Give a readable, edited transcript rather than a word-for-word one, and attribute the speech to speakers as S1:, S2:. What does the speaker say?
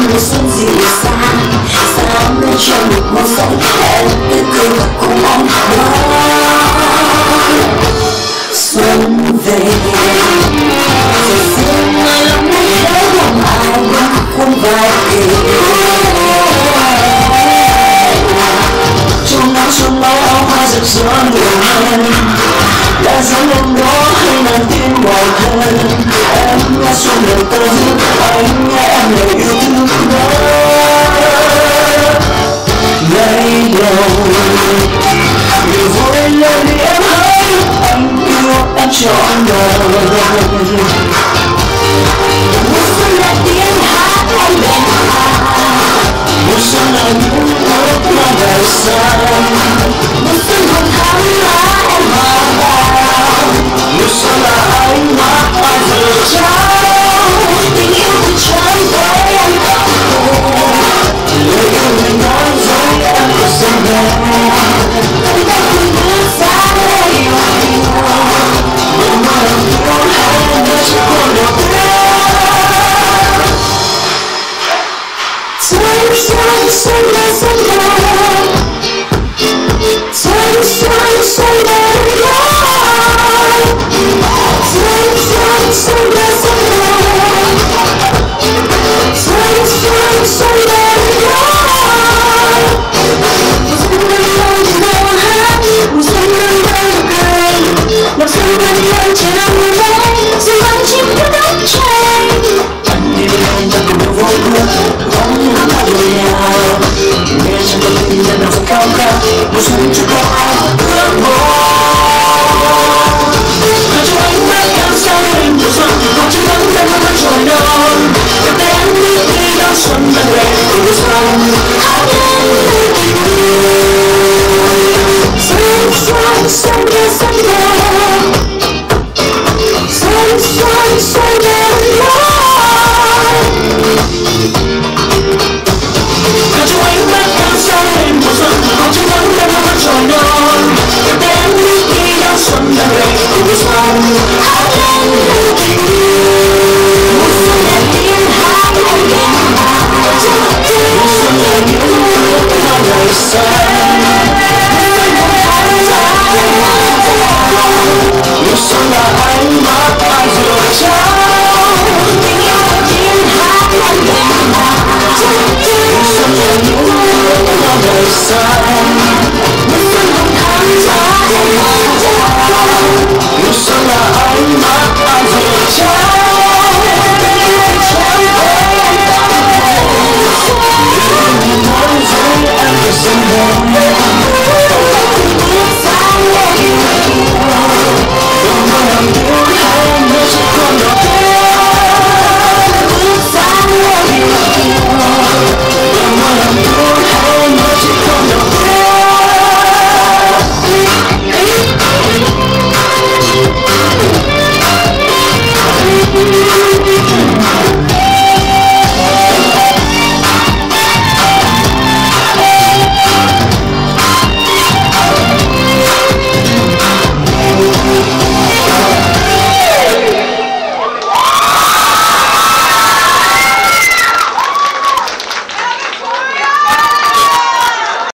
S1: mùa xuân dịu dàng sáng lên trong một màu xanh em cứ cười mặt cùng anh xuân về rồi sương mai lòng nay thấy lòng ai vẫn không vai kề trong nắng trong màu áo hoa rực rỡ nhiều hơn đã dáng lên đó hay nàng tin ngoài thân em nghe xuân lời tơ hương anh nghe em lời yêu thương đó ngày đầu điều vui lên đi em hỡi anh yêu em trọn đời mùa xuân là tiếng hát anh bên mùa xuân là những ước mơ ngày xanh mùa xuân hồng thắm lá em hòa vào mùa xuân là ánh mắt ai vừa trao tình yêu từ trái với em ấp lời yêu mình nói với em của xuân về anh đã cùng bước ra lời yêu nhưng mà lòng yêu em đã chưa còn được Sunshine, Sunday, Sunday. Sunshine, Sunday, Sunshine, Sunday.